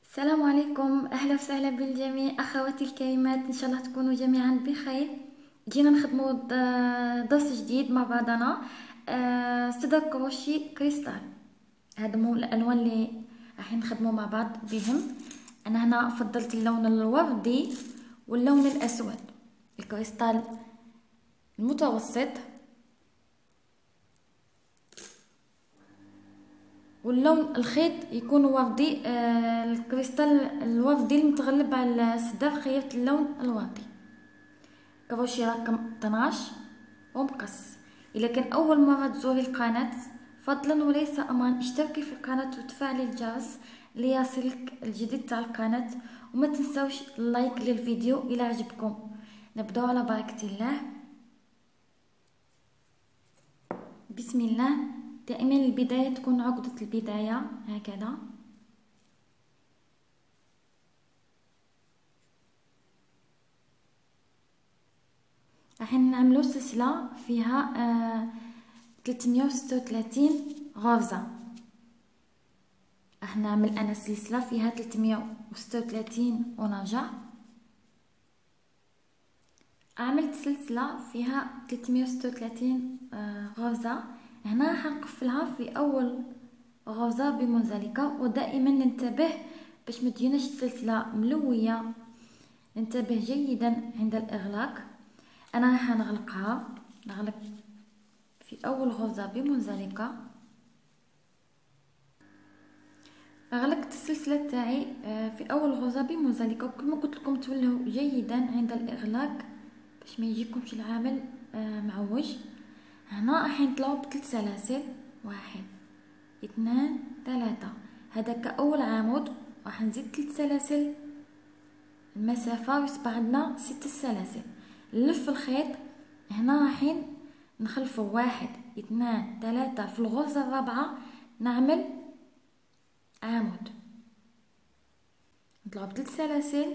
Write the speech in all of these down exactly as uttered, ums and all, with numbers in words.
السلام عليكم، اهلا وسهلا بالجميع اخواتي الكريمات. ان شاء الله تكونوا جميعا بخير. جينا نخدموا د- درس جديد مع بعضنا. آه، صدر كروشي كريستال. هذا مو الالوان اللي راح نخدموا مع بعض بهم. انا هنا فضلت اللون الوردي واللون الاسود، الكريستال المتوسط واللون الخيط يكون وردي. آه الكريستال الوردي المتغلب على الصدر خيرت اللون الوردي. كروشي رقم اثناش ومقص. اذا كان اول مره تزوري القناه فضلا وليس امرا اشتركي في القناه وتفعلي الجرس ليصلك الجديد تاع القناه، وما تنسوش اللايك للفيديو الى عجبكم. نبداو على بركه الله. بسم الله. دائما البدايه تكون عقده البدايه هكذا. راح نعملو سلسله فيها آه ثلاثمية وستة وثلاثين غرزه. راح نعمل انا سلسله فيها ثلاثمية وستة وثلاثين ونرجع. عملت سلسله فيها ثلاثمية وستة وثلاثين آه غرزه. هنا راح نقفلها في اول غرزه بمنزلقه، ودائما ننتبه باش ما تجيناش السلسله ملويه. ننتبه جيدا عند الاغلاق. انا راح نغلقها، نغلق في اول غرزه بمنزلقه. غلقت السلسله تاعي في اول غرزه بمنزلقه، وكما قلت لكم تولوا جيدا عند الاغلاق باش ما يجيكمش العمل معوج. هنا راح نطلعوا بثلاث سلاسل، واحد اثنان ثلاثة. هذا كاول عمود. راح نزيد ثلاث سلاسل المسافه ويصبح عندنا ست سلاسل. نلف الخيط. هنا راح نخلفوا واحد اثنان ثلاثة. في الغرزه الرابعه نعمل عمود، نطلعوا بثلاث سلاسل،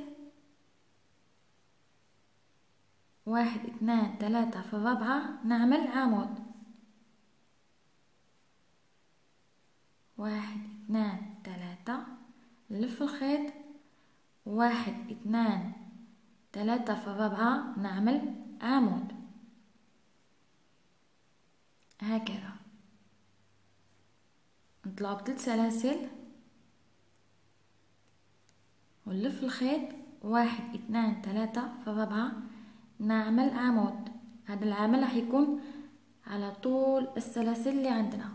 واحد اثنان ثلاثة. في الرابعة نعمل عمود، واحد اثنان ثلاثة. نلف الخيط، واحد اثنان ثلاثة. في الرابعة نعمل عمود هكذا. نطلعوا بثلاث سلاسل ونلف الخيط، واحد اثنان ثلاثة. في الرابعة نعمل عمود. هذا العمل راح يكون على طول السلاسل اللي عندنا.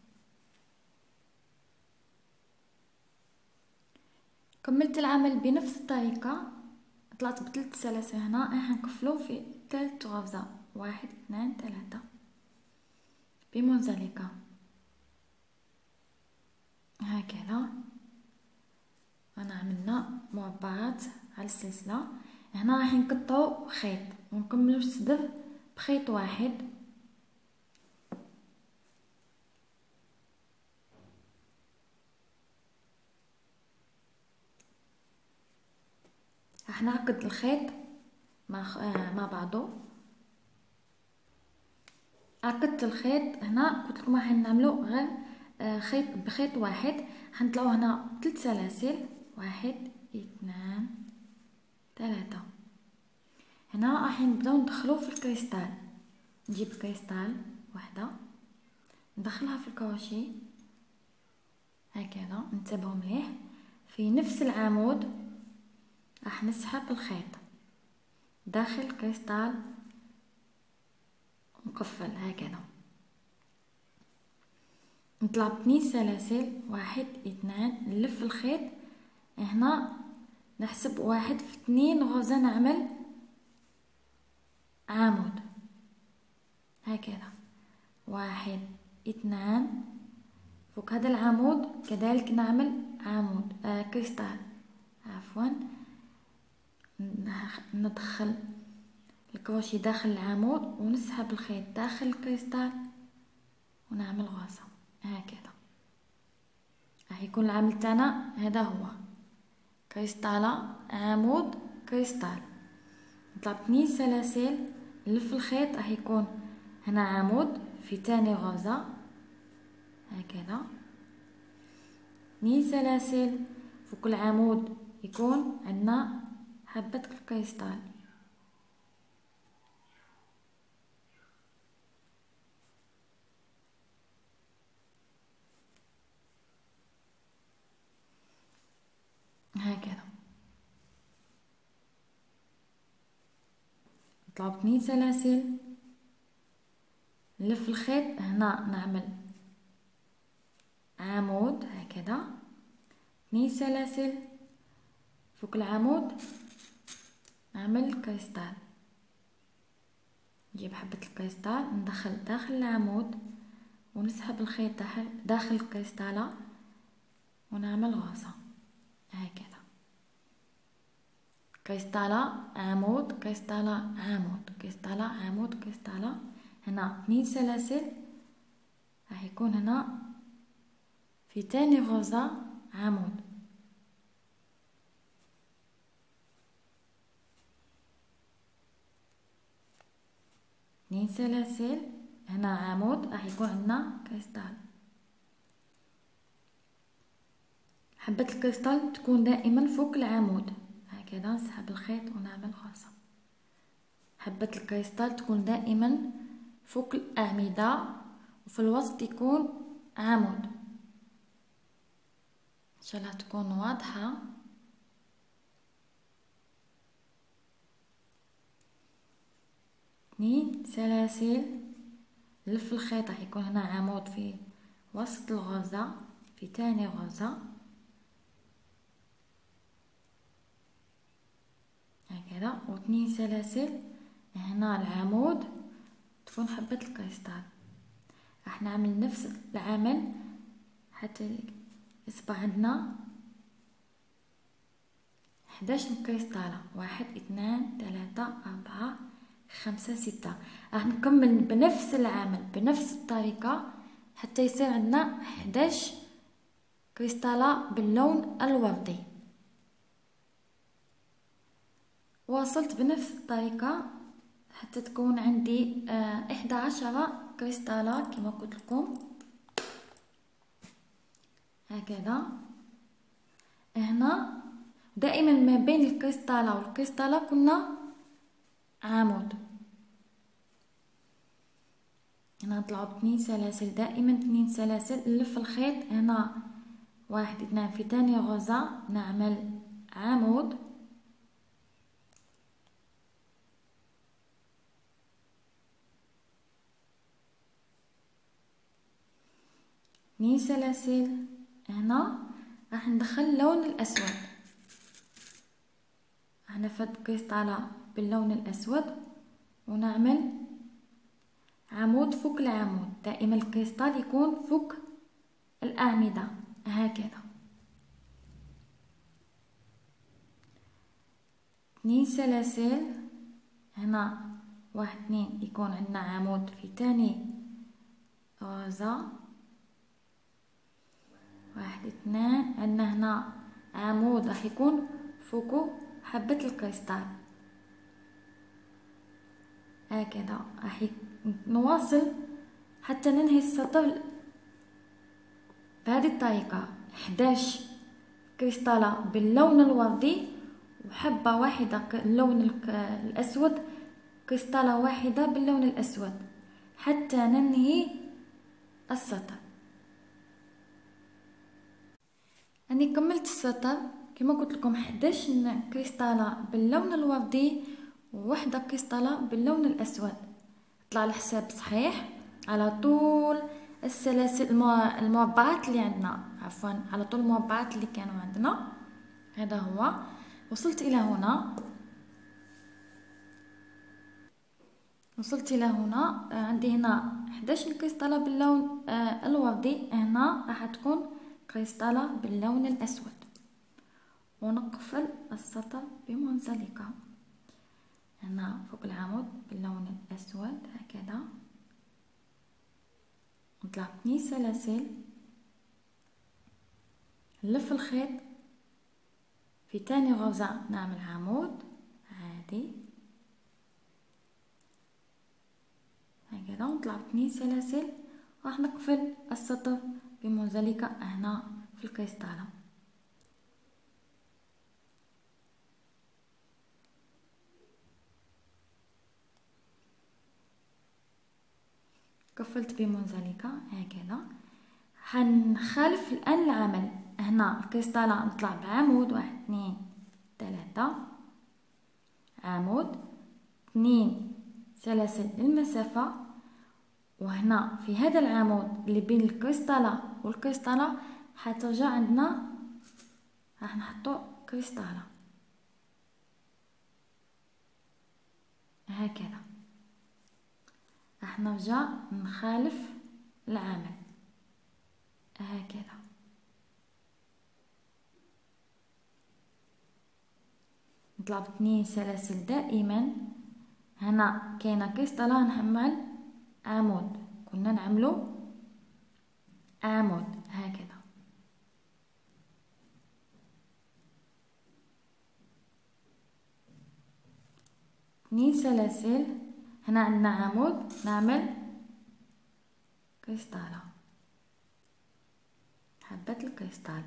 كملت العمل بنفس الطريقة. طلعت بثلاث سلاسل. هنا راح نقفلو في ثالث غرزة، واحد اثنان ثلاثة بمنزلقة هكذا. انا عملنا مربعات على السلسله. هنا راح نقطعوا خيط ونكملوا الصدر بخيط واحد. راح نعقد الخيط مع مع بعضه. عقدت الخيط. هنا قلت لكم راح نعملوا غير خيط بخيط واحد. حنطلعوا هنا ثلاث سلاسل، واحد اثنان ثلاثة. هنا راح نبداو ندخلو في الكريستال. نجيب كريستال واحده ندخلها في الكروشي هكذا. انتبهوا مليح. في نفس العمود راح نسحب الخيط داخل كريستال مقفل هكذا. نطلع باثنين سلاسل، واحد اثنان. نلف الخيط. هنا نحسب واحد في اثنين غرزة نعمل عمود هكذا، واحد اثنان. فوق هذا العمود كذلك نعمل عمود آه كريستال عفوا. ندخل الكروشي داخل العمود ونسحب الخيط داخل الكريستال ونعمل غرزة هكذا. راح يكون العمل تاعنا هذا هو كريستالة عمود كريستال. نطلع اثنين سلاسل، نلف الخيط. راح يكون هنا عمود في ثاني غرزة هكذا، اثنين سلاسل، فوق العمود يكون عندنا حبة الكريستال. هكذا نطلعو اثنين سلاسل، نلف الخيط هنا نعمل عمود هكذا، اثنين سلاسل فوق العمود نعمل كريستال، نجيب حبة الكريستال ندخل داخل العمود ونسحب الخيط داخل داخل الكريستالة ونعمل غرزة هكذا، كريستالة عمود كريستالة عمود كريستالة عمود كريستالة. هنا اثنين سلاسل راح يكون هنا في تاني غرزة عمود، اثنين سلاسل هنا عمود راح يكون عندنا كريستال. حبة الكريستال تكون دائما فوق العمود هكذا، نسحب الخيط ونعمل غرزة. حبة الكريستال تكون دائما فوق الأعمدة وفي الوسط يكون عمود. ان شاء الله تكون واضحة. اثنين سلاسل نلف الخيط راح يكون هنا عمود في وسط الغرزة في تاني غرزة هكذا، واثنين سلاسل هنا العمود تكون حبة الكريستال. راح نعمل نفس العمل حتى يصبح عندنا حداش كريستالة، واحد اثنان ثلاثة أربعة خمسة ستة. راح نكمل بنفس العمل بنفس الطريقة حتى يصير عندنا حداش كريستالة باللون الوردي. واصلت بنفس الطريقة حتى تكون عندي إحدى عشرة كريستالة كما قلت لكم هكذا. هنا دائما ما بين الكريستالة والكريستالة كنا عمود. هنا نطلعوا اثنين سلاسل دائما اثنين سلاسل، نلف الخيط هنا واحد اثنان في تاني غرزة نعمل عمود، اثنين سلاسل. هنا راح ندخل اللون الاسود، راح نفرد كريستالة باللون الاسود ونعمل عمود فوق العمود. دائما الكريستال يكون فوق الاعمدة هكذا. اثنين سلاسل هنا واحد اثنين يكون عندنا عمود في تاني غرزة، واحد اثنان عندنا هنا عمود راح يكون فوقه حبة الكريستال هكذا. راح نواصل حتى ننهي السطر بهذه الطريقة، حداش كريستالة باللون الوردي وحبة واحدة اللون الأسود، كريستالة واحدة باللون الأسود حتى ننهي السطر. أني كملت السطر كما قلت لكم حداش كريستالة باللون الوردي وواحدة كريستالة باللون الأسود. طلع الحساب صحيح على طول السلاسل المربعات اللي عندنا، عفوا على طول المربعات اللي كانوا عندنا. هذا هو. وصلت إلى هنا وصلت إلى هنا عندي هنا حداش كريستالة باللون الوردي، هنا راح تكون كريستالة باللون الأسود. ونقفل السطر بمنزلقة هنا فوق العمود باللون الأسود هكذا. نطلع اثنين سلاسل، نلف الخيط في تاني غرزة نعمل عمود عادي هكذا، ونطلع اثنين سلاسل. راح نقفل السطر بمنزلقة هنا في الكريستالة. قفلت بمنزلقة هكذا. حنخالف الآن العمل. هنا الكريستالة نطلع بعمود، واحد اثنين ثلاثة، عمود، اثنين سلاسل للمسافة، وهنا في هذا العمود اللي بين الكريستالة والكريستالة حترجع عندنا راح نحطو كريستالة هكذا. راح نرجع نخالف العمل هكذا. نطلع باثنين سلاسل دائما. هنا كاينه كريستالة نحمل عمود، كنا نعملو عمود هكذا. اثنين سلاسل. هنا عندنا عمود نعمل كريستالة، حبة الكريستال.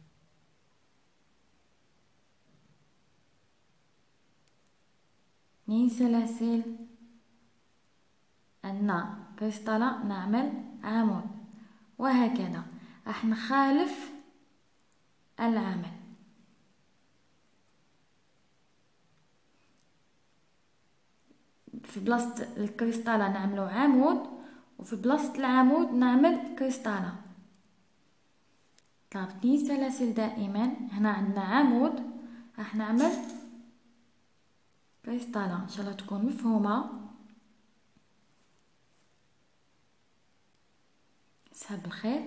اثنين سلاسل، عندنا كريستالة نعمل عمود، وهكذا راح نخالف العمل. في بلاصة الكريستالة نعملو عمود، وفي بلاصة العمود نعمل كريستالة. طلع اثنين سلاسل دائما. هنا عندنا عمود راح نعمل كريستالة. ان شاء الله تكون مفهومة. نسحب الخيط،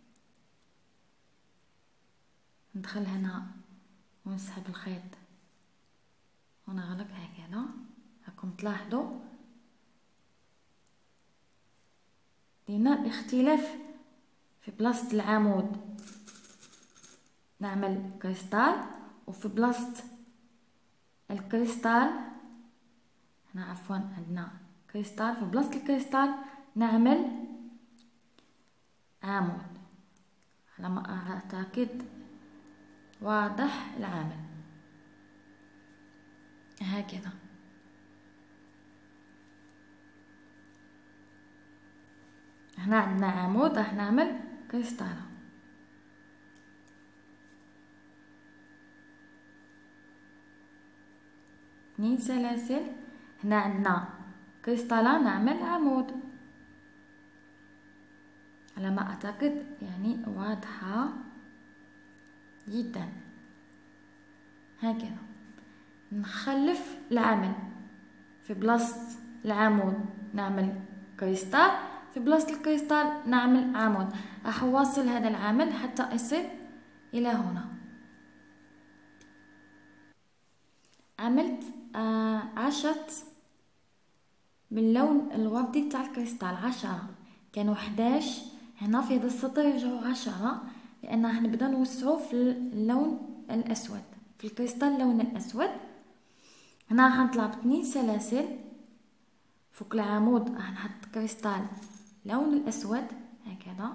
ندخل هنا ونسحب الخيط ونغلق هكذا. راكم تلاحظوا لينا اختلاف. في بلاصة العمود نعمل كريستال، وفي بلاصة الكريستال هنا عفوا عندنا كريستال، في بلاصة الكريستال نعمل عمود. على ما اعتقد واضح العمل هكذا. هنا عندنا عمود راح نعمل كريستالة. اثنين سلاسل. هنا عندنا كريستالة نعمل عمود. على ما اعتقد يعني واضحة جدا هكذا. نخلف العمل. في بلاصة العمود نعمل كريستال، في بلاصة الكريستال نعمل عمود. راح نواصل هذا العمل حتى يصل الى هنا. عملت آه عشرة باللون الوردي تاع الكريستال، عشرة. كانوا حداش. هنا في هذا السطر يرجعوا عشرة، لان راح نبدا نوسعو في اللون الاسود، في الكريستال اللون الاسود. هنا راح نطلع باثنين سلاسل فوق العمود، راح نحط كريستال لون الاسود هكذا.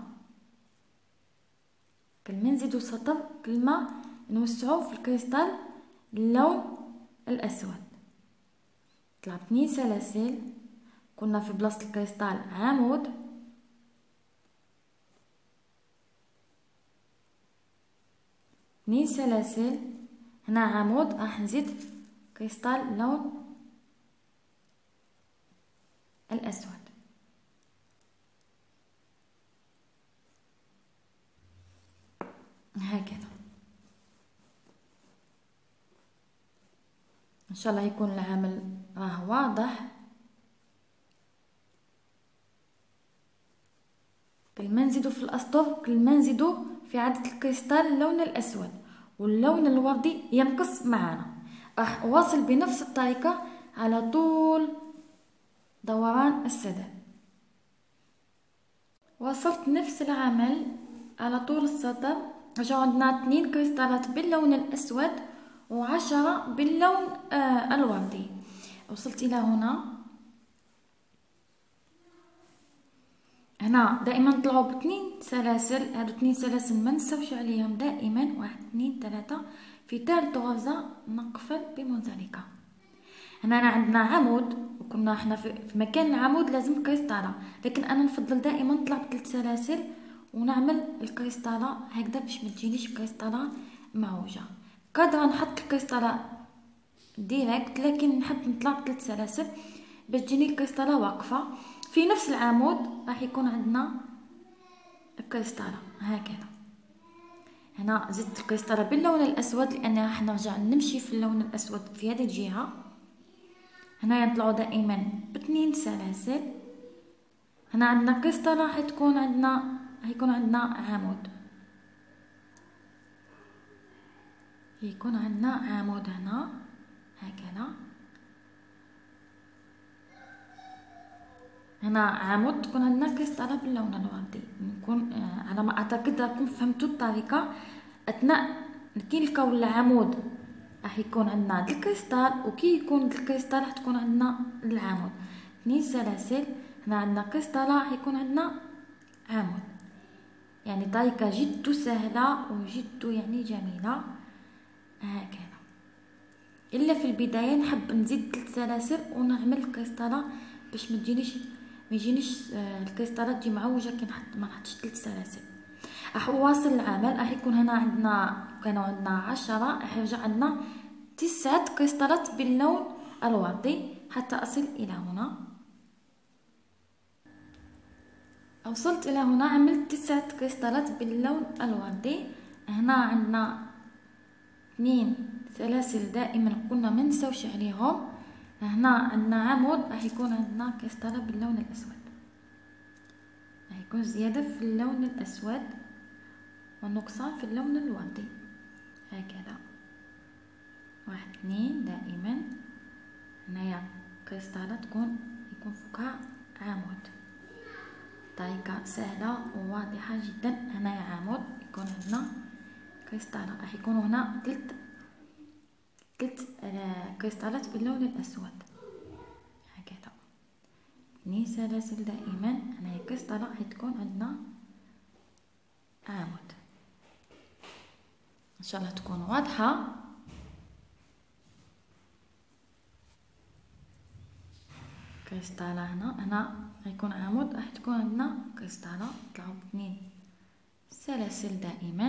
كل ما نزيدو سطر كل ما نوسعو في الكريستال اللون الاسود. طلع اثنين سلاسل. كنا في بلاصة الكريستال عمود، اثنين سلاسل. هنا عمود راح نزيد كريستال لون الاسود هكذا. ان شاء الله يكون العمل راه واضح. كل ما نزيدو في الاسطر كل ما نزيدو في عدد الكريستال اللون الاسود، واللون الوردي ينقص معنا. راح اواصل بنفس الطريقه على طول دوران السداد. واصلت نفس العمل على طول السطر. رجعوا عندنا اثنين كريستالات باللون الاسود وعشرة باللون آه الوردي. وصلت الى هنا. هنا دائما طلعوا باثنين سلاسل. هادو اثنين سلاسل ما نساوش عليهم دائما. واحد اثنين ثلاثة. في ثالث غرزة نقفل بمنزلقة. هنا عندنا عمود، وكنا احنا في مكان العمود لازم كريستالة، لكن انا نفضل دائما نطلع بثلاث سلاسل ونعمل الكريستالة هكذا باش ما تجينيش كريستالة معوجة. قادرة نحط الكريستالة ديريكت، لكن نحب نطلع بثلاث سلاسل باش تجيني الكريستالة واقفة. في نفس العمود راح يكون عندنا الكريستالة هكذا. هنا زدت الكريستالة باللون الاسود لان راح نرجع نمشي في اللون الاسود في هذه الجهة. هنا نطلعوا دائما باثنين سلاسل. هنا عندنا كريستالة راح تكون عندنا هيكون عندنا عمود، يكون عندنا عمود هنا هكذا. هنا عمود تكون عندنا كريستالة باللون الوردي. نكون آه على ما اعتقد راكم فهمتوا الطريقة. اثناء كي نلقاو العمود راح يكون عندنا الكريستال، وكي يكون الكريستال راح تكون عندنا العمود. اثنين سلاسل. هنا عندنا كريستالة راح يكون عندنا عمود. يعني طريقة جد سهلة وجد يعني جميلة هكذا. الا في البداية نحب نزيد ثلاث سلاسل ونعمل الكريستالة باش ما تجينيش ما يجينيش الكريستالة تجي معوجة كي نحط ما نحطش ثلاث سلاسل. راح نواصل العمل. راح يكون هنا عندنا كانوا عندنا عشرة، راح يرجع عندنا تسعة كريستالات باللون الوردي حتى اصل الى هنا. وصلت الى هنا عملت تسعة كريستالات باللون الوردي. هنا عندنا اثنين سلاسل دائما قلنا ما نساوش عليهم. هنا عندنا عمود راح يكون عندنا كريستالة باللون الاسود، راح يكون زيادة في اللون الاسود والنقصان في اللون الوردي هكذا. واحد اثنين دائما. هنايا كريستالة تكون يكون فوقها عمود. طريقة سهلة وواضحة جدا. هنايا عمود يكون عندنا كريستالة، راح يكون هنا ثلاث ثلاث كريستالات باللون الاسود هكذا. اثنين سلاسل دائما. هنايا كريستالة راح تكون عندنا عمود. ان شاء الله تكون واضحة. كريستالة هنا هنا يكون عمود راح تكون عندنا كريستالة. نطلعوا باثنين سلاسل دائما.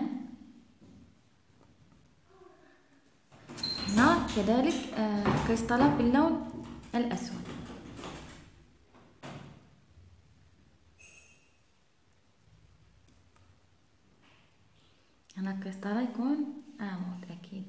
هنا كذلك آه كريستالة باللون الاسود. هنا كريستالة يكون عمود اكيد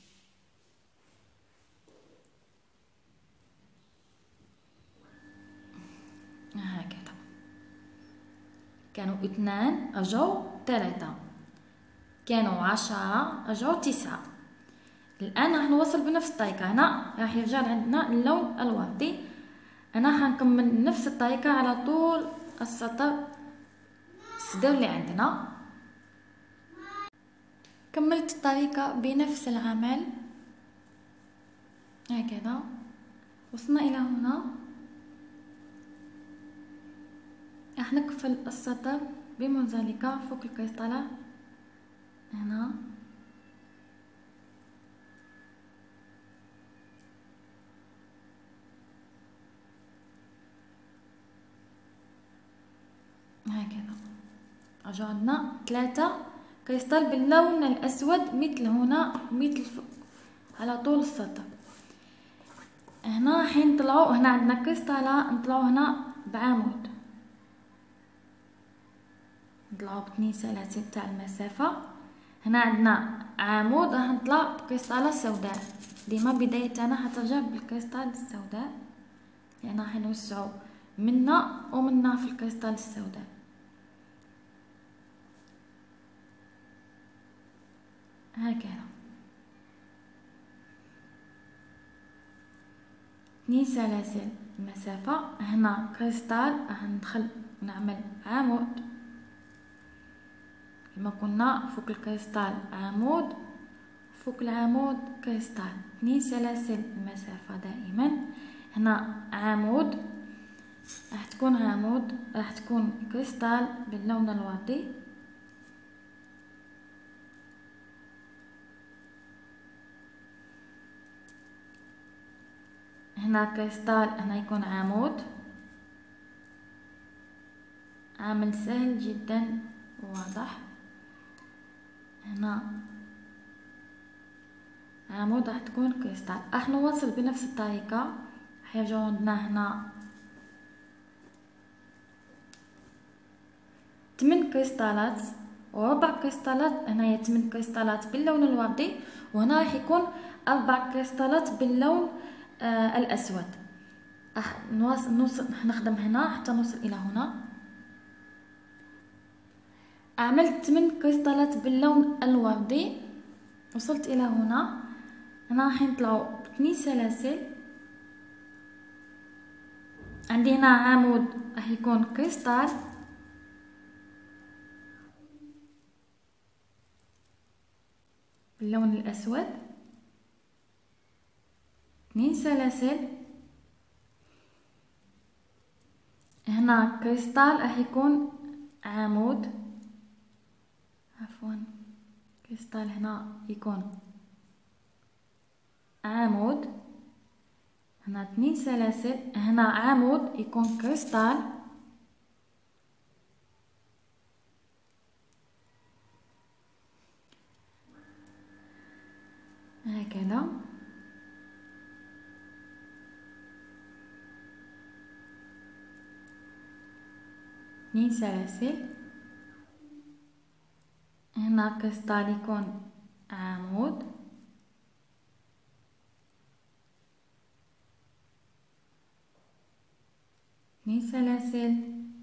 هكذا. كانوا اثنان رجعوا ثلاثة، كانوا عشرة رجعوا تسعة. الان راح نوصل بنفس الطريقة. هنا راح يرجع عندنا اللون الوردي. انا حنكمل نفس الطريقة على طول السطر السداو اللي عندنا. كملت الطريقة بنفس العمل هكذا. وصلنا الى هنا. راح نقفل السطر بمنزلقة فوق الكريستالة هنا هكذا. رجع عندنا ثلاثة كريستال باللون الاسود مثل هنا مثل فوق على طول السطر. هنا حين نطلعوا هنا عندنا كريستالة نطلعوا هنا بعمود. نطلعوا باثنين سلاسل تاع المسافة. هنا عندنا عمود راح نطلع بكريستالة سوداء. ديما بداية تاعنا حترجع بالكريستال السوداء لان راح نوسعوا منا ومنا في الكريستال السوداء هكذا. اثنين سلاسل المسافة. هنا كريستال راح ندخل نعمل عمود كما قلنا فوق الكريستال عمود، فوق العمود كريستال. اثنين سلاسل المسافة دائما. هنا عمود راح تكون عمود راح تكون كريستال باللون الوردي. هنا كريستال، هنا يكون عمود، عامل سهل جدا وواضح. هنا عمود راح تكون كريستال. راح نواصل بنفس الطريقة، حيرجعوا عندنا هنا ثمان كريستالات وربع كريستالات، هنايا ثمان كريستالات باللون الوردي، وهنا راح يكون اربع كريستالات باللون آه الاسود. راح نواصل نوصل نخدم هنا حتى نوصل الى هنا. عملت ثمان كريستالات باللون الوردي، وصلت الى هنا. هنا راح نطلعوا باثنين سلاسل. عندي هنا عمود راح يكون كريستال، باللون الاسود، اثنين سلاسل. هنا كريستال راح يكون عمود، عفوا كريستال هنا يكون عمود، هنا اثنين سلاسل. هنا عمود يكون كريستال، هكذا. اثنين سلاسل. هنا كريستال يكون عمود، اثنين سلاسل.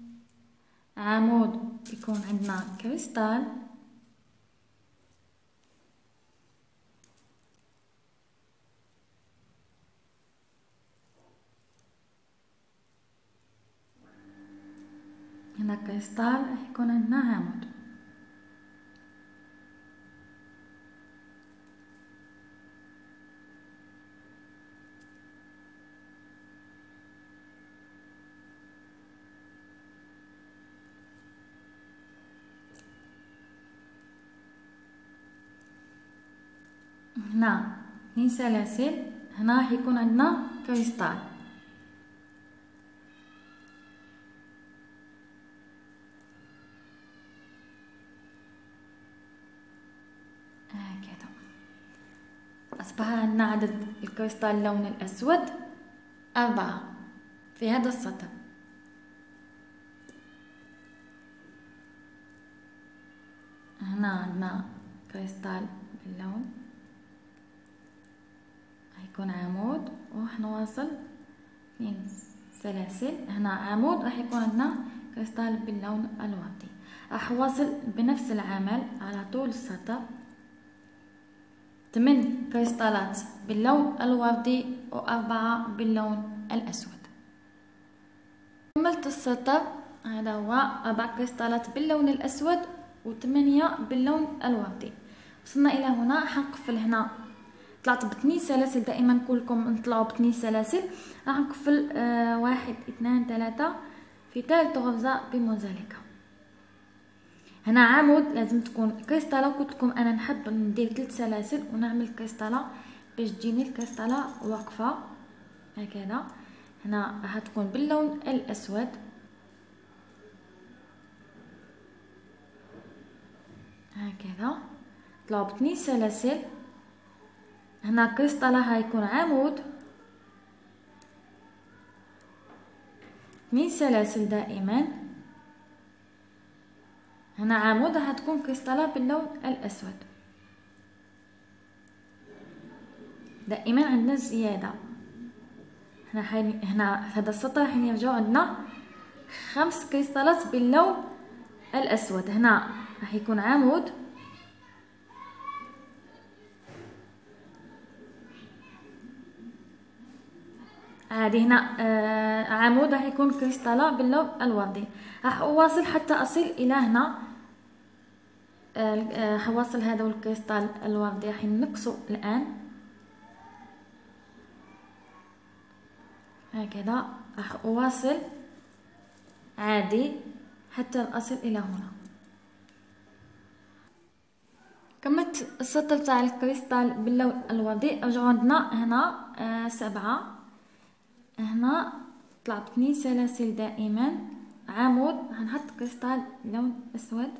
عمود يكون عندنا كريستال، هنا كريستال راح يكون عندنا عمود. هنا اثنين سلاسل. هنا راح يكون عندنا كريستال، هكذا. أصبح عندنا عدد الكريستال اللون الأسود أربعة في هذا السطر. هنا عندنا كريستال باللون هيكون عمود، وراح نواصل اثنين سلاسل. هنا عمود راح يكون عندنا كريستال باللون الوردي. راح نواصل بنفس العمل على طول السطر، ثمان كريستالات باللون الوردي وأربعة باللون الأسود. كملت السطر، هذا هو أربع كريستالات باللون الأسود وثمانية باللون الوردي. وصلنا إلى هنا. حنقفل هنا، طلعت باثنين سلاسل، دائما كلكم نطلعوا باثنين سلاسل. راح نقفل آه واحد اثنان ثلاثة في ثالث غرزة بمنزلقة. هنا عمود لازم تكون كريستالة، وقلت لكم انا نحب ندير ثلاث سلاسل ونعمل كريستالة باش تجيني الكريستالة واقفة هكذا. هنا راح تكون باللون الاسود، هكذا. طلعوا باثنين سلاسل. هنا كريستالة هيكون عمود، اثنين سلاسل دائما. هنا عمود راح تكون كريستالة باللون الاسود. دائما عندنا زيادة. هنا حين هنا هذا السطر حين يرجعوا عندنا خمس كريستالات باللون الاسود. هنا راح يكون عمود، عادي. هنا آه عمود راح يكون كريستالة باللون الوردي. راح اواصل حتى اصل الى هنا. آه حواصل هذا الكريستال الوردي راح نقصه الان هكذا. راح اواصل عادي حتى اصل الى هنا. كملت السطر تاع الكريستال باللون الوردي. رجعوا عندنا هنا آه سبعة. هنا طلعت اثنين سلاسل دائما عمود. هنحط كريستال لون اسود،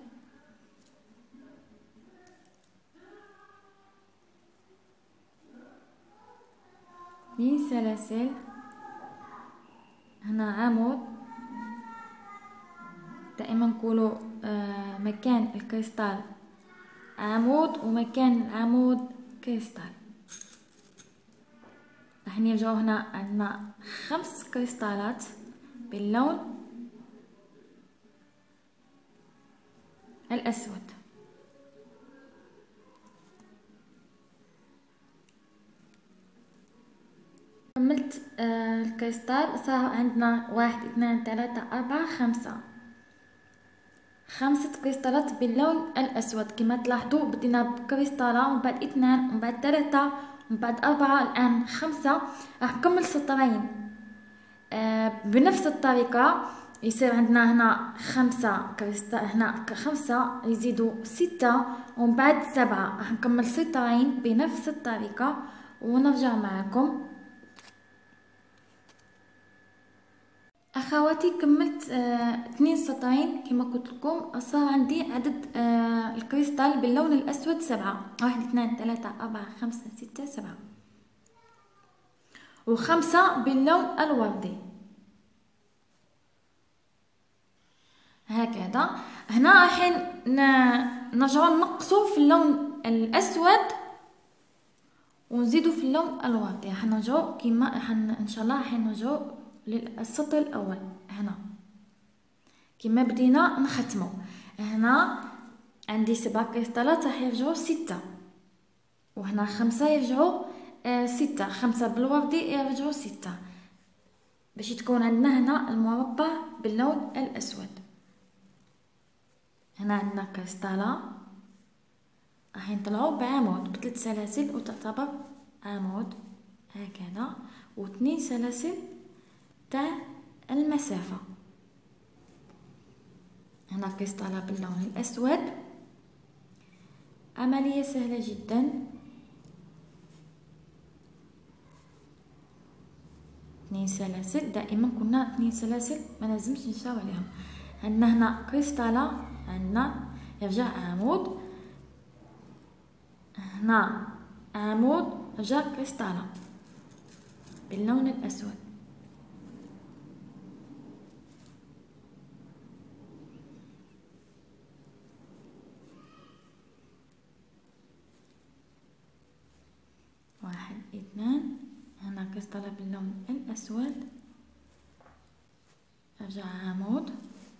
اثنين سلاسل، هنا عمود. دائما نقولوا آه مكان الكريستال عمود ومكان العمود كريستال. راح نرجعو هنا عندنا خمس كريستالات باللون الاسود. كملت آه الكريستال، صار عندنا واحد اثنان ثلاثة أربعة خمسة خمسة كريستالات باللون الأسود. كما تلاحظوا بدينا بكريستالة ومن بعد اثنان ومن بعد ثلاثة ومن بعد أربعة، الآن خمسة. راح نكمل سطرين آه بنفس الطريقة. يصير عندنا هنا خمسة كريستال، هنا خمسة يزيدوا ستة ومن بعد سبعة. راح نكمل سطرين بنفس الطريقة ونرجع معكم. اخواتي كملت آه اثنين سطرين كما قلت لكم. صار عندي عدد آه الكريستال باللون الاسود سبعة. واحد اثنان ثلاثة أربعة خمسة ستة سبعة، وخمسة باللون الوردي هكذا. هنا راح نرجعو نقصو في اللون الاسود ونزيدو في اللون الوردي. راح نرجعو كما ان شاء الله راح نرجعو للسطر الاول. هنا كما بدينا نختمو. هنا عندي سبعة كريستالات راح يرجعوا ستة، وهنا خمسة يرجعوا آه ستة. خمسة بالوردي يرجعوا ستة باش تكون عندنا هنا المربع باللون الاسود. هنا عندنا كريستالة راح نطلعوا بعمود بثلاث سلاسل وتعتبر عمود هكذا، واثنين سلاسل تاع المسافة. هنا كريستالة باللون الأسود. عملية سهلة جدا. اثنين سلاسل، دائما كنا اثنين سلاسل ما لازمش نساو عليهم. عندنا هنا كريستالة، عندنا يرجع عمود، هنا عمود رجع كريستالة باللون الأسود. واحد اثنان، هنا كريستالة باللون الأسود رجع عمود،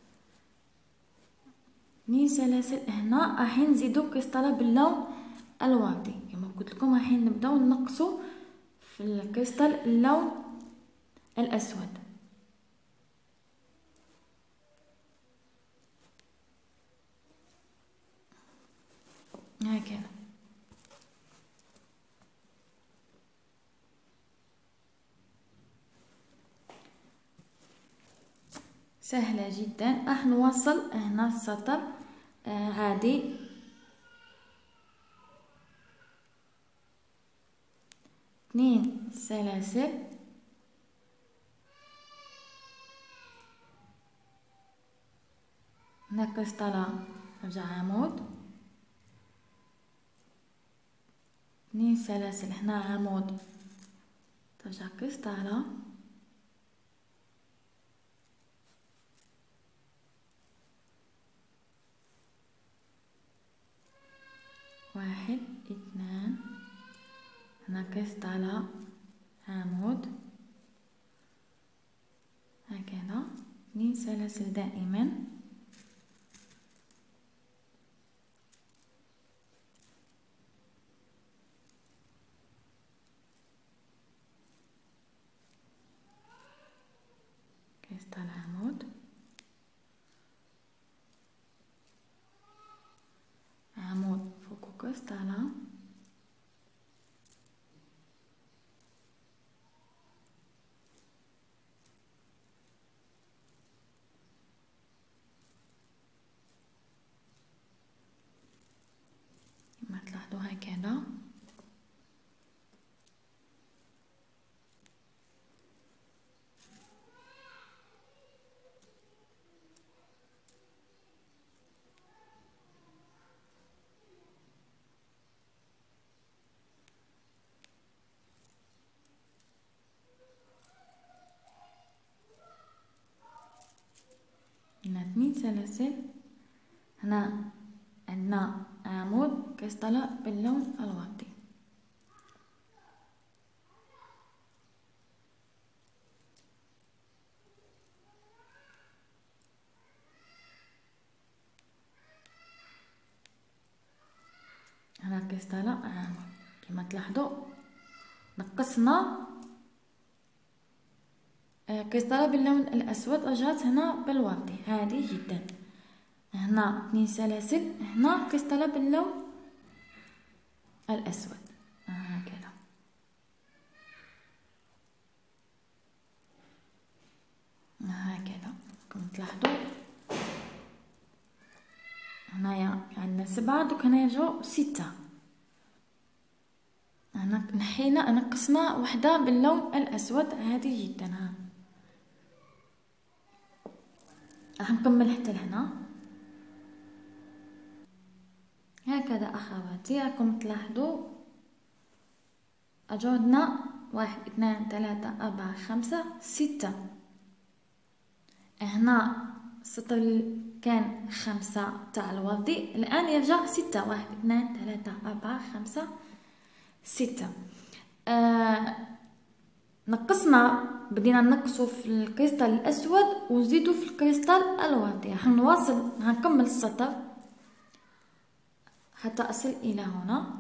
اثنين سلاسل. هنا راح نزيدو كريستالة باللون الوردي. كما قلت لكم راح نبداو نقصو في الكريستال اللون الأسود هكذا. سهلة جدا. راح نواصل هنا السطر آه عادي. اثنين سلاسل، هنا كريستالة رجع عمود، اثنين سلاسل، هنا عمود ترجع كريستالة، واحد اثنان، هنا كريستالة عمود هكذا، اثنين سلاسل دائما، كريستال عمود، عمود فوق كريستالة، كما تلاحظوا هكذا. سلاسل. هنا عندنا عمود كريستالة باللون الوردي. هنا كريستالة عمود كما تلاحظوا نقصنا كريستالة باللون الاسود رجعت هنا بالوردي عادي جدا. هنا اثنين سلاسل، هنا كريستالة باللون الاسود هكذا. هكذا كما تلاحظوا هنايا عندنا سبعة، دوك هنا يرجعوا ستة. هنا نحينا نقصنا وحده باللون الاسود عادي جدا. ها راح نكمل حتى لهنا هكذا اخواتي. راكم تلاحظوا اجودنا واحد اثنان ثلاثة أربعة خمسة ستة. هنا السطر كان خمسة تاع الوردي، الان يرجع ستة. واحد اثنان ثلاثة أربعة خمسة ستة. آه نقصنا، بدينا نقصوا في الكريستال الاسود ونزيدوا في الكريستال الوردي. راح نواصل، هنكمل السطر حتى اصل الى هنا.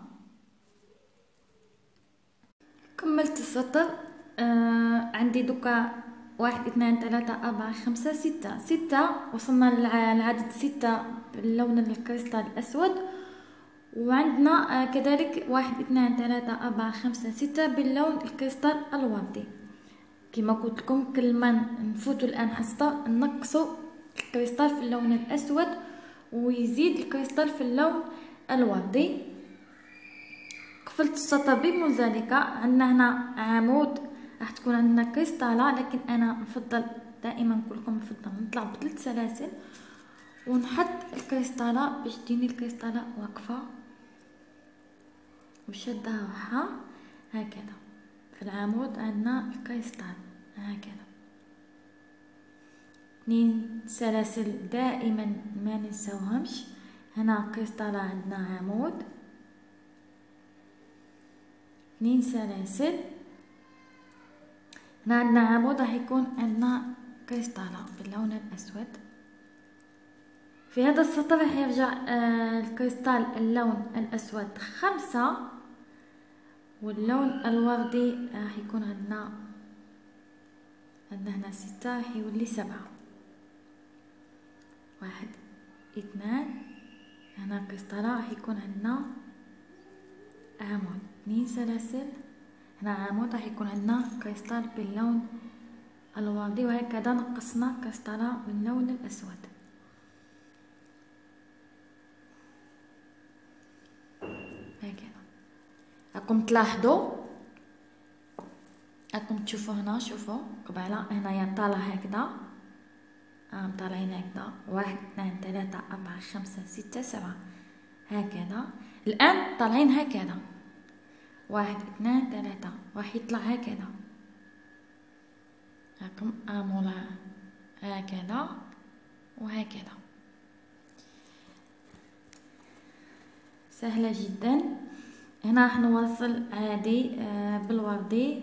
كملت السطر. آه عندي دوكا واحد اثنان ثلاثة أربعة خمسة ستة. ستة وصلنا للعدد ستة باللون الكريستال الأسود، وعندنا كذلك واحد اثنان ثلاثة أربعة خمسة ستة باللون الكريستال الوردي. كما قلت لكم كل ما نفوتوا الآن حصة نقصوا الكريستال في اللون الأسود ويزيد الكريستال في اللون الوردي. قفلت السطر بمزالقة. عندنا هنا عمود راح تكون عندنا كريستالة، لكن انا نفضل دائما نقول لكم نفضل نطلع بثلاث سلاسل ونحط الكريستالة باش تجيني الكريستالة واقفة وشادة روحها هكذا. في العمود عندنا الكريستال هكذا اثنين سلاسل دائما ما ننساوهمش. هنا كريستالة عندنا عمود اثنين سلاسل. هنا عندنا عمود راح يكون عندنا كريستالة باللون الأسود. في هذا السطر راح يرجع آه الكريستال اللون الأسود خمسة، واللون الوردي راح يكون عندنا عندنا هنا ستة، راح يولي سبعة. واحد اثنان. هنا كريستالة راح يكون عندنا عمود اثنين سلاسل. هنا عمود راح يكون عندنا كريستال باللون الوردي، وهكذا نقصنا كريستالة باللون الأسود هكذا. راكم تلاحظوا، راكم تشوفوا هنا، شوفوا قبالة هنايا طالع هكذا، آه طالعين هكذا واحد اثنان ثلاثة أربعة خمسة ستة سبعة هكذا. الآن طالعين هكذا واحد اثنان ثلاثة، راح يطلع هكذا. راكم امولا هكذا وهكذا، سهلة جدا. هنا راح نواصل عادي آه بالوردي.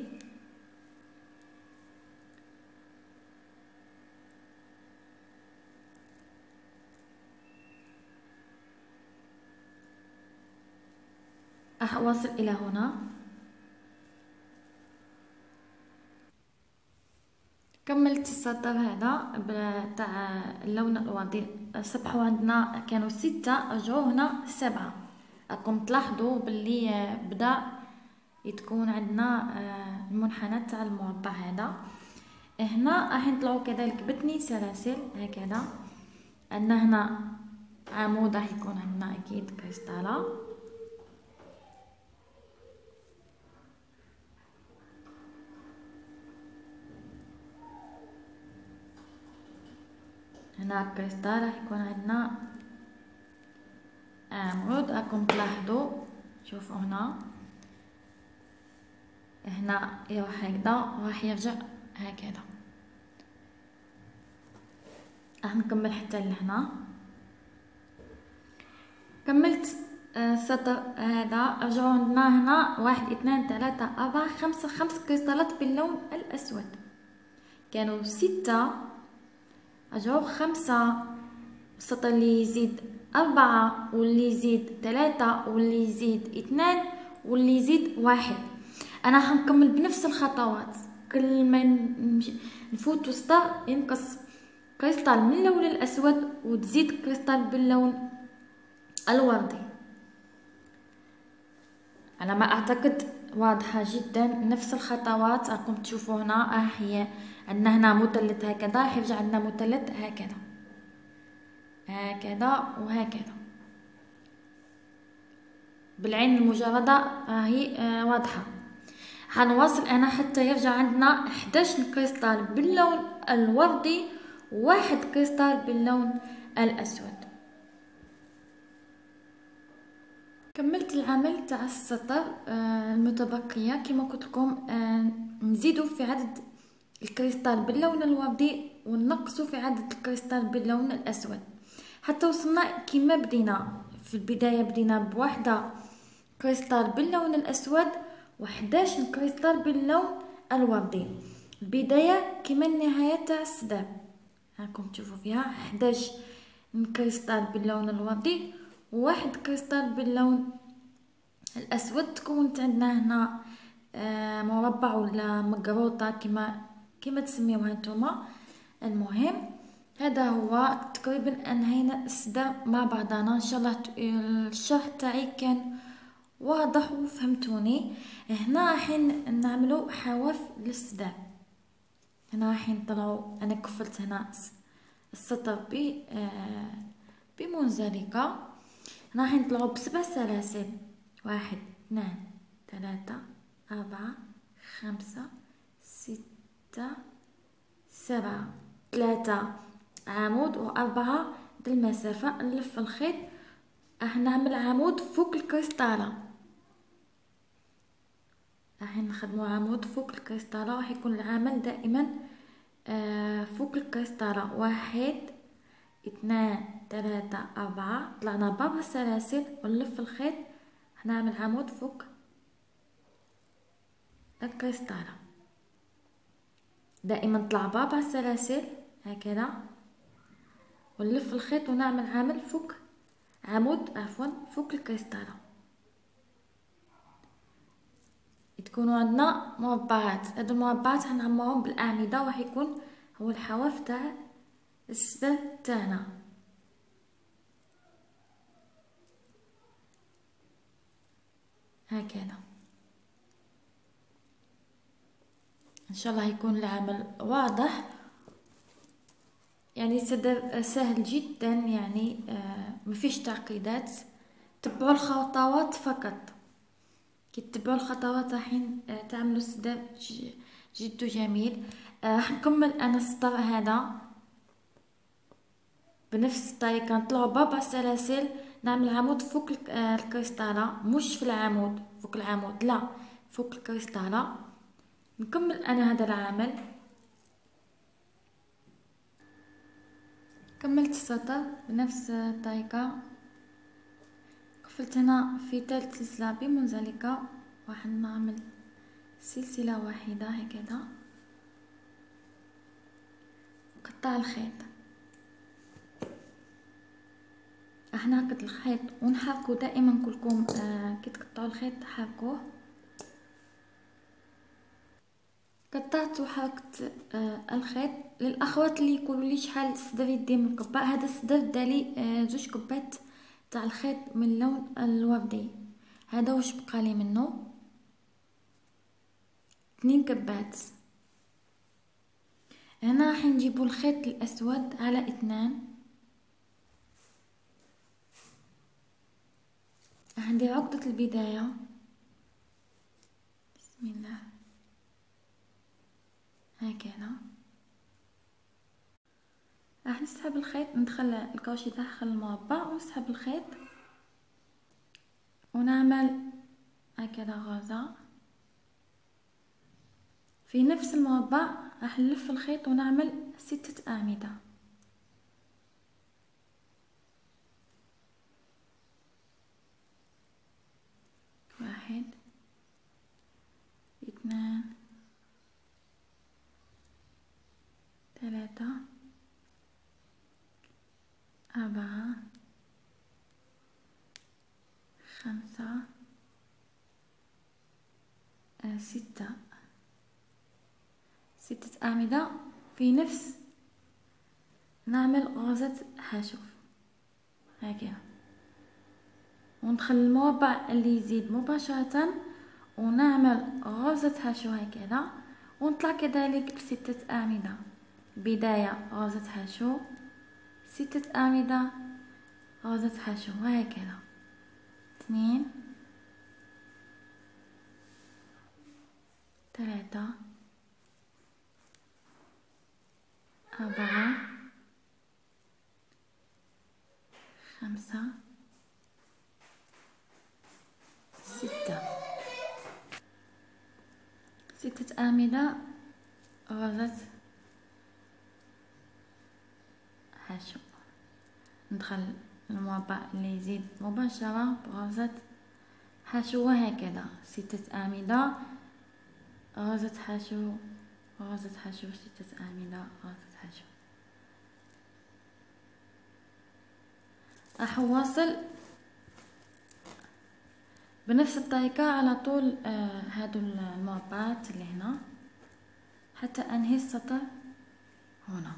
راح اواصل الى هنا. كملت السطر هذا تاع اللون الوردي. صبحوا عندنا كانوا ستة، رجعوا هنا سبعة. راكم تلاحظوا باللي بدا يتكون عندنا المنحنى تاع المربع هذا. هنا راح نطلعوا كذلك باثنين سلاسل هكذا. عندنا هنا عمود راح يكون عندنا اكيد كريستالة. هنا كريستال راح يكون عندنا عمود. راكم تلاحظوا، شوفوا هنا هنا يروح هكذا وراح يرجع هكذا. راح نكمل حتى لهنا. كملت السطر هذا. رجعوا عندنا هنا واحد اثنان ثلاثة أربعة خمسة خمس كريستالات باللون الأسود، كانوا ستة. رجعوا خمسة، السطر اللي يزيد أربعة، واللي يزيد ثلاثة، واللي يزيد اثنان، واللي يزيد واحد. أنا حنكمل بنفس الخطوات. كل ما نفوت سطر ينقص كريستال من اللون الأسود وتزيد كريستال باللون الوردي. على ما اعتقد واضحة جدا. نفس الخطوات راكم تشوفوا هنا. اه هي عندنا هنا مثلث هكذا، حيرجع عندنا مثلث هكذا هكذا وهكذا بالعين المجردة. اه هي اه واضحة. حنواصل انا حتى يرجع عندنا احداش كريستال باللون الوردي وواحد كريستال باللون الاسود. كملت العمل تاع السطر آه المتبقيه. كما قلت لكم آه نزيدوا في عدد الكريستال باللون الوردي ونقصوا في عدد الكريستال باللون الاسود حتى وصلنا كما بدينا في البدايه. بدينا بوحده كريستال باللون الاسود وحداش كريستال باللون الوردي. البدايه كما النهايه تاع السدر. راكم تشوفوا فيها حداش كريستال باللون الوردي وواحد كريستال باللون الاسود. تكونت عندنا هنا آه مربع ولا مقروطه كما كما تسميوها نتوما. المهم هذا هو تقريبا انهينا السدر مع بعضنا. ان شاء الله الشرح تاعي كان واضح وفهمتوني. هنا رايحين نعملوا حواف للسدر. هنا رايحين نطلعوا. انا كفلت هنا السطر ب آه بمنزلقه. راح نطلعوا بسبع سلاسل. واحد اثنان ثلاثة أربعة خمسة ستة سبعة. ثلاثة عمود وأربعة د المسافة. نلف الخيط. راح نعمل عمود فوق الكريستالة. راح نخدمو عمود فوق الكريستالة. راح يكون العمل دائما آه فوق الكريستالة. واحد اثنان ثلاثة أربعة. طلعنا بابا سلاسل ونلف الخيط. هنعمل عمود فوق الكريستالة. دائما طلع بابا سلاسل هكذا ونلف الخيط ونعمل عمل فوق عمود عفوا فوق الكريستالة. تكونوا عندنا مربعات. هاد المربعات هنعمرهم بالأعمدة وراح يكون هو الحواف تاع السدر تاعنا. هكذا ان شاء الله يكون العمل واضح. يعني سدر سهل جدا. يعني آه مفيش تعقيدات. تبعوا الخطوات فقط. كي تتبعوا الخطوات راحين آه تعملوا سدر جد جميل. راح آه نكمل انا السطر هذا بنفس الطريقه. نطلعوا باربع سلاسل نعمل عمود فوق الكريستالة. مش في العمود فوق العمود لا فوق الكريستالة. نكمل انا هذا العمل. كملت السطر بنفس الطريقة. قفلت هنا في ثالث سلسلة بمنزلقة. راح نعمل سلسلة واحدة هكذا. قطع الخيط. راح نعقد الخيط ونحركه. دائما نقولكم آه كي تقطعوا الخيط حركوه. قطعت وحركت آه الخيط. للاخوات اللي يقولوا لي شحال السدر يدي من كبه. هذا السدر دالي آه زوج كبات تاع الخيط من اللون الوردي. هذا واش بقى لي منه اثنين كبات. هنا راح نجيبوا الخيط الاسود على اثنان. راح ندير عقدة البداية. بسم الله هكذا. راح نسحب الخيط. ندخل الكروشيه داخل المربع ونسحب الخيط ونعمل هكذا غرزة في نفس المربع. راح نلف الخيط ونعمل ستة أعمدة. واحد اثنان ثلاثة أربعة خمسة آه ستة ستة أعمدة في نفس، نعمل غرزة حشو هكذا وندخل المربع اللي يزيد مباشرة ونعمل غرزة حشو هكذا ونطلع كذلك بستة أعمدة. بداية غرزة حشو، ستة أعمدة، غرزة حشو وهكذا. اثنين ثلاثة أربعة خمسة ستة ستة أعمدة، غرزة حشو، ندخل المربع اللي يزيد مباشرة بغرزة حشو وهكذا. ستة أعمدة، غرزة حشو، غرزة حشو، ستة أعمدة، غرزة حشو. راح نواصل بنفس الطريقة على طول آه هادو المربعات اللي هنا حتى انهي السطر هنا.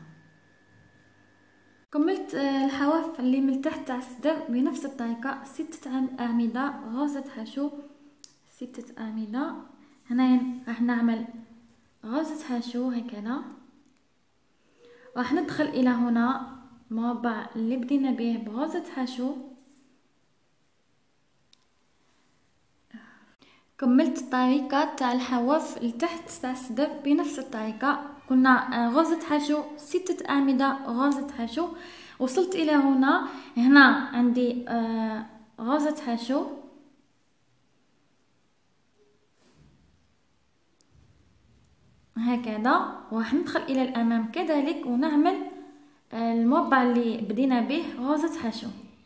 كملت آه الحواف اللي من تحت تاع الصدر بنفس الطريقة، ستة أعمدة، غرزة حشو، ستة أعمدة. هنا راح نعمل غرزة حشو هكذا، راح ندخل الى هنا مربع اللي بدينا به بغرزة حشو. كملت الطريقة تاع الحواف لتحت تاع الصدر بنفس الطريقة، كنا غرزة حشو، ستة أعمدة، غرزة حشو. وصلت الى هنا، هنا عندي غرزة حشو هكذا، وراح ندخل الى الامام كذلك ونعمل المربع اللي بدينا به غرزة حشو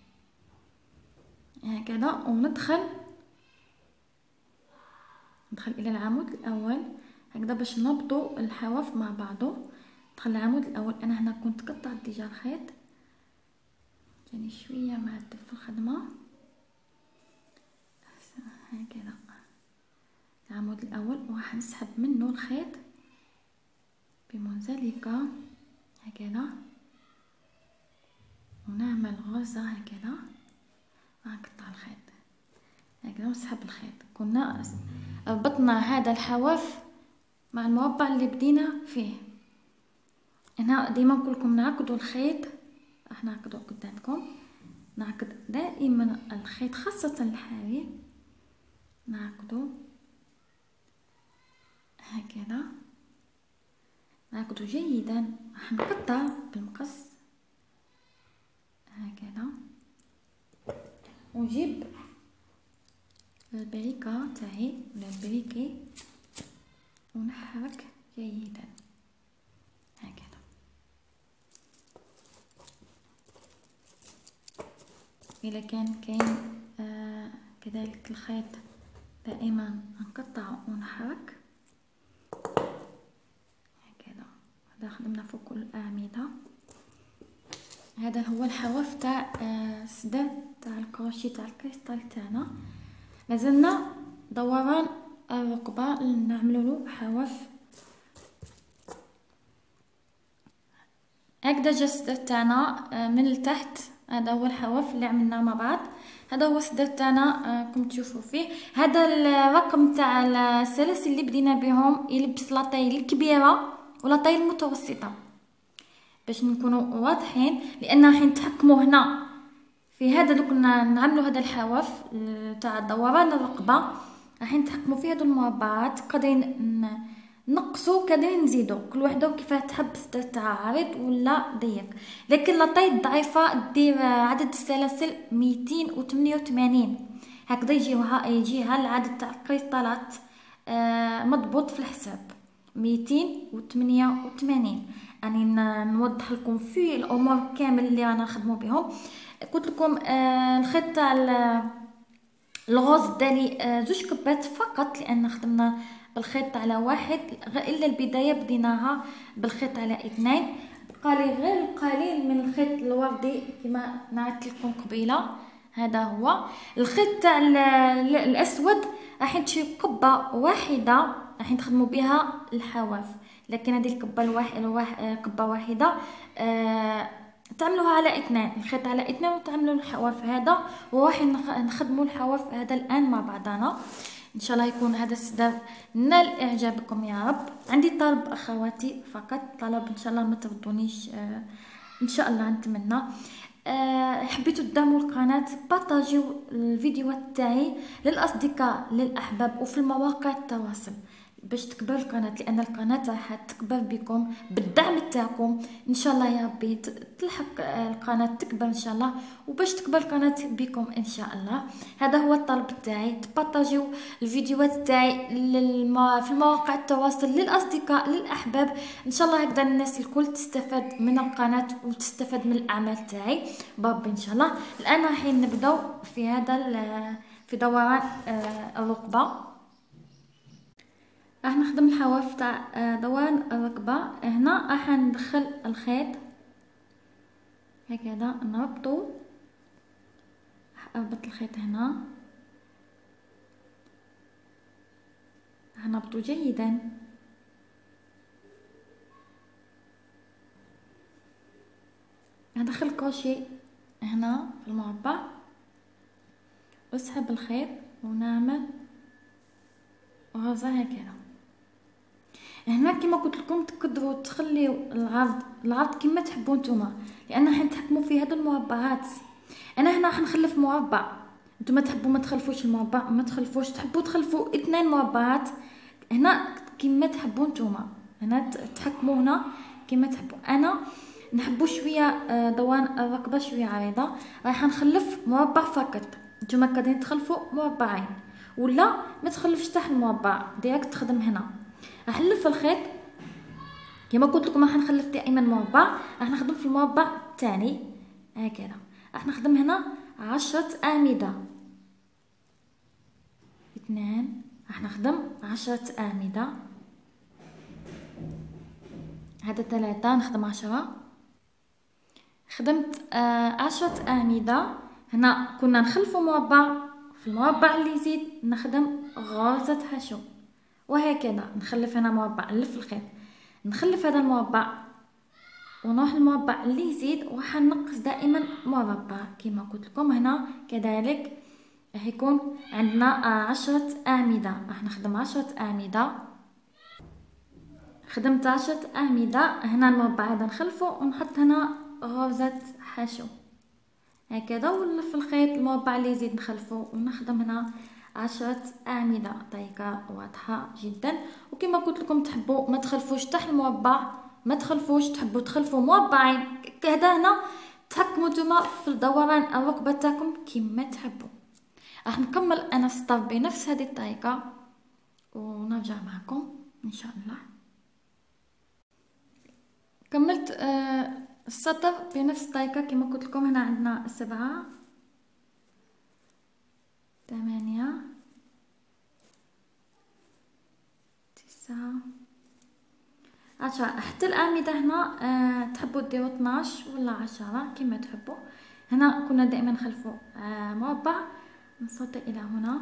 هكذا، وندخل ندخل الى العمود الاول هكذا باش نربطوا الحواف مع بعضه. ندخل العمود الاول، انا هنا كنت قطعت ديجا الخيط، يعني شويه معدل في الخدمه هكذا. العمود الاول وراح نسحب منه الخيط بمنزلقه هكذا ونعمل غرزه هكذا، ونقطع الخيط هكذا ونسحب الخيط. كنا ربطنا هذا الحواف مع المربع اللي بدينا فيه. هنا ديما نقول لكم نعقدوا الخيط، راح نعقدوا قدامكم، نعقد دائما الخيط خاصه الحرير، نعقدوا هكذا، نعقدوا جيدا. راح نقطع بالمقص هكذا ونجيب البريكه تاعي ولا البريكي ونحرك جيدا هكذا. اذا كان كاين آه كذلك الخيط دائما نقطع ونحرك هكذا. هذا خدمنا فوق الاعمده. هذا هو الحواف تاع الصدر تاع الكروشي تاع الكريستال تاعنا. لازلنا دوران الرقبه نعملوا له حواف هكذا. جا الصدر تاعنا من التحت، هذا هو الحواف اللي عملناه مع بعض. هذا هو الصدر تاعنا كم تشوفوا فيه. هذا الرقم تاع السلاسل اللي بدينا بهم يلبس لاطاي الكبيره ولاطاي المتوسطه باش نكونوا واضحين، لان راح نتحكموا هنا في هذا دوك نعملوا هذا الحواف تاع دوران الرقبه، راح نتحكموا في هذو المربعات، قادرين نقصوا قادرين نزيدوا، كل وحده كيفاه تحب الصدر تاعها عريض ولا ضيق. لكن لاطاي الضعيفه دير عدد السلاسل مئتين وثمانية وثمانين هكذا، يجيوها يجيها العدد تاع الكريستالات آه مضبوط في الحساب مئتين وثمانية وثمانين. اني نوضح لكم في الامور كامل اللي رانا نخدموا بهم. قلت لكم آه الخيط تاع الغوز دالي آه، زوج كبات فقط، لان خدمنا بالخيط على واحد، الا البدايه بديناها بالخيط على اثنين. بقى لي غير القليل من الخيط الوردي كما نعت لكم قبيله. هذا هو الخيط تاع الاسود، راح نمشي قبه واحده راح نخدموا بها الحواف، لكن هذه القبه الواحده قبه واحده آه تعملوها على اثنين، الخيط على اثنين وتعملوا الحواف هذا، وراح نخدموا الحواف هذا الان مع بعضنا. ان شاء الله يكون هذا الصدر نال اعجابكم يا رب. عندي طلب اخواتي فقط، طلب ان شاء الله ما تردونيش آه ان شاء الله نتمنى آه حبيتوا تدعموا القناه، بارطاجيو الفيديوهات تاعي للاصدقاء للاحباب وفي المواقع التواصل باش تكبر القناه، لان القناه راح تكبر بكم بالدعم تاعكم ان شاء الله يا ربي. تلحق القناه تكبر ان شاء الله، وباش تكبر القناه بكم ان شاء الله. هذا هو الطلب تاعي، تبارطاجيو الفيديوهات تاعي في المواقع التواصل للاصدقاء للاحباب، ان شاء الله هكذا الناس الكل تستفاد من القناه وتستفاد من الاعمال تاعي بربي ان شاء الله. الان راح نبداو في هذا في دوران الرقبه. راح نخدم الحواف تاع دوران الركبه. هنا راح ندخل الخيط هكذا، نربطو، راح اربط الخيط هنا، راح نربطو جيدا. ندخل كروشي هنا في المربع، واسحب الخيط ونعمل غرزه هكذا. هنا كما قلت لكم تقدروا تخليو العرض العرض كما تحبوا نتوما، لان راح نتحكموا في هذو المربعات. انا هنا راح نخلف مربع، نتوما تحبوا ما تخلفوش المربع ما تخلفوش، تحبوا تخلفوا اثنين مربعات هنا كما تحبوا نتوما، هنا تحكموا هنا كما تحبوا. انا نحبوا شويه دوان الركبه شويه عريضه، راح نخلف مربع فقط، نتوما قاعدين تخلفوا مربعين، ولا ما تخلفش تحت المربع ديريكت تخدم هنا. راح نلف الخيط كما قلت لكم، راح نخلف دائما مربع، راح نخدم في المربع الثاني هكذا. راح نخدم هنا عشرة اعمده، اثنان، راح نخدم عشرة اعمده، هذا ثلاثة، نخدم عشرة، خدمت آه عشرة اعمده. هنا كنا نخلفوا مربع، في المربع اللي يزيد نخدم غرزه حشو، وهكذا نخلف هنا مربع، نلف الخيط نخلف هذا المربع ونروح المربع اللي يزيد، وراح نقص دائما مربع كما قلت لكم. هنا كذلك راح يكون عندنا عشرة اعمده، راح نخدم عشرة اعمده، خدمت عشرة اعمده. هنا المربع هذا نخلفه ونحط هنا غرزه حشو هكذا، ونلف الخيط المربع اللي يزيد نخلفه ونخدم هنا عشرة اعمده. طريقه واضحه جدا، وكما قلت لكم تحبوا ما تخلفوش تحت المربع ما تخلفوش، تحبوا تخلفوا مربعين كذا، هنا تحكموا نتوما في الدوران الركبه تاعكم كما تحبوا. راح نكمل انا السطر بنفس هذه الطريقه ونرجع معكم ان شاء الله. كملت آه السطر بنفس الطريقه كما قلت لكم. هنا عندنا سبعة، ثمانية، تسعة، عشرة، حتى الأعمدة هنا أه تحبوا ديروا اثناش ولا عشرة كما تحبوا. هنا كنا دائما نخلفوا أه مربع، نصوت الى هنا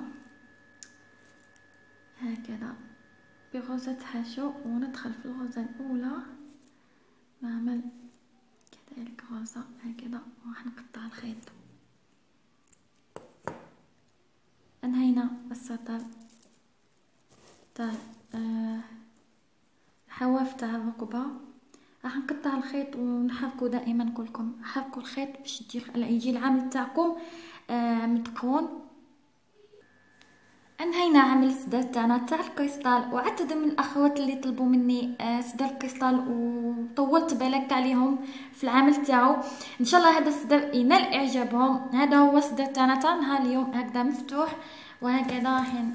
هكذا بغرزة حشو، وندخل في الغرزة الأولى نعمل كذلك غرزة هكذا، وراح نقطع الخيط. انهينا السطر تاع آه الحواف تاع الركبه. راح نقطع الخيط ونحركو دائما كلكم، حركوا الخيط باش يجي العمل تاعكم آه متقون. انهينا عمل السدر تاعنا تاع الكريستال، واعتذر من الاخوات اللي طلبوا مني آه سدر الكريستال وطولت بالك عليهم في العمل تاعو. ان شاء الله هذا السدر ينال اعجابهم. هذا هو السدر تاعنا تاع نهار اليوم هكذا مفتوح، وهكذا راح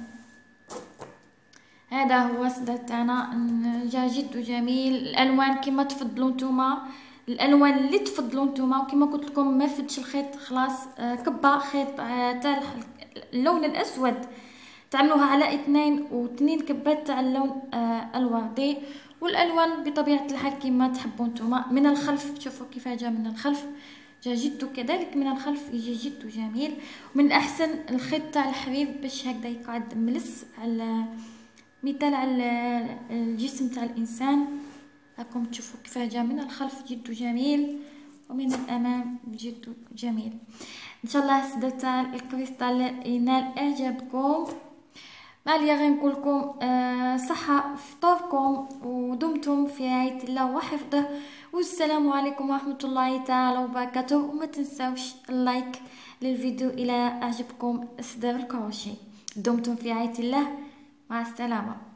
هذا هو السدر تاعنا جا جد جميل. الالوان كما تفضلوا نتوما، الالوان اللي تفضلوا نتوما، وكما قلت لكم ما فدش الخيط خلاص آه كبه خيط آه تاع اللون الاسود تعملوها على اثنين واثنين كبات تاع اللون آه الوردي. والالوان بطبيعه الحال كما تحبوا نتوما. من الخلف شوفوا كيف جا من الخلف، جا جد كذلك من الخلف يجي جد جميل. ومن احسن الخيط تاع الحبيب باش هكذا يقعد ملس على مثال على الجسم تاع الانسان. راكم تشوفوا كيف جا من الخلف جد جميل ومن الامام جد جميل. ان شاء الله السدر تاع الكريستال ينال اعجابكم. ما لي غير نقول لكم آه صحه فطوركم ودمتم في رعايه الله وحفظه، والسلام عليكم ورحمه الله تعالى وبركاته. وما تنسوش اللايك للفيديو الى اعجبكم السدر الكروشيه. دمتم في رعايه الله، مع السلامه.